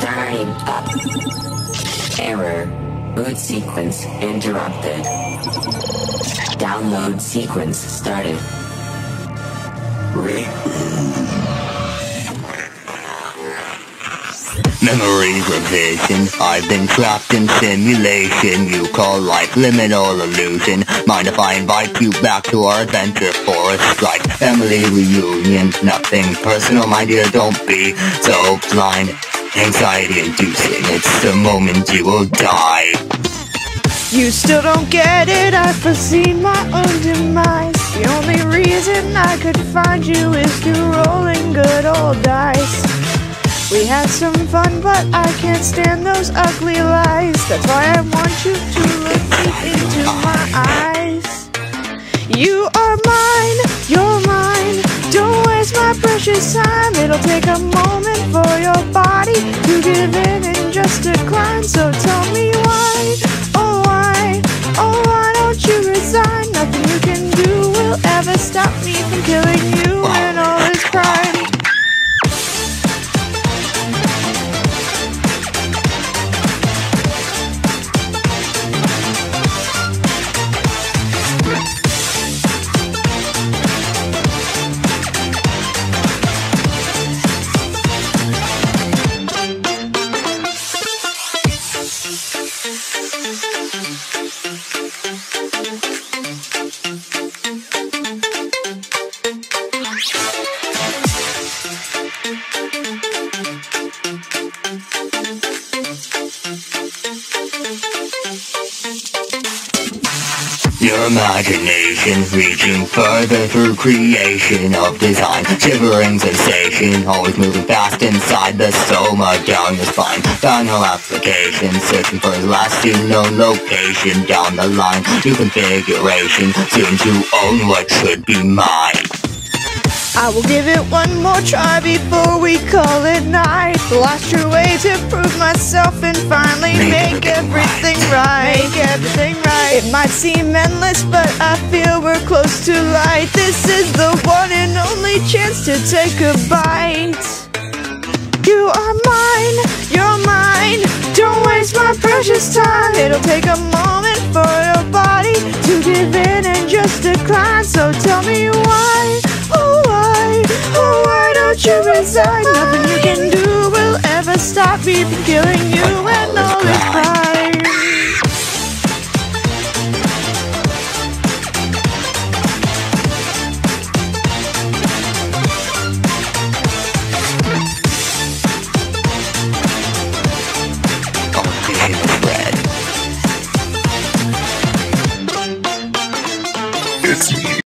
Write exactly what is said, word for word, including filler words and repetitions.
Time up. Error. Boot sequence interrupted. Download sequence started. Memory revision. I've been trapped in simulation you call life liminal illusion. Mind if I invite you back to our adventure for a strike? Family reunion, nothing personal, my dear, don't be so blind. Anxiety inducing, it's the moment you will die. You still don't get it, I foresee my own demise. The only reason I could find you is through rolling good old dice. We had some fun, but I can't stand those ugly lies. That's why I want you to look deep into my eyes. You are mine, you're mine. Don't waste my precious time. It'll take a moment for your body to give in and just decline. So tell me why, oh why, oh why don't you resign? Nothing you can do will ever stop me from killing you and all this crime. Your imagination reaching further through creation of design. Shivering sensation, always moving fast inside the soma, down your spine. Final application, searching for lasting known location down the line. New configuration, soon to own what should be mine. I will give it one more try before we call it night. The last true way to prove myself and finally make everything right. Make everything right. It might seem endless, but I feel we're close to light. This is the one and only chance to take a bite. You are mine, you're mine. Don't waste my precious time. It'll take a moment for your body to give in and just decline. So tell me why, oh why, oh why don't you resign? Nothing you can do will ever stop me from killing you and all this crime. It's me.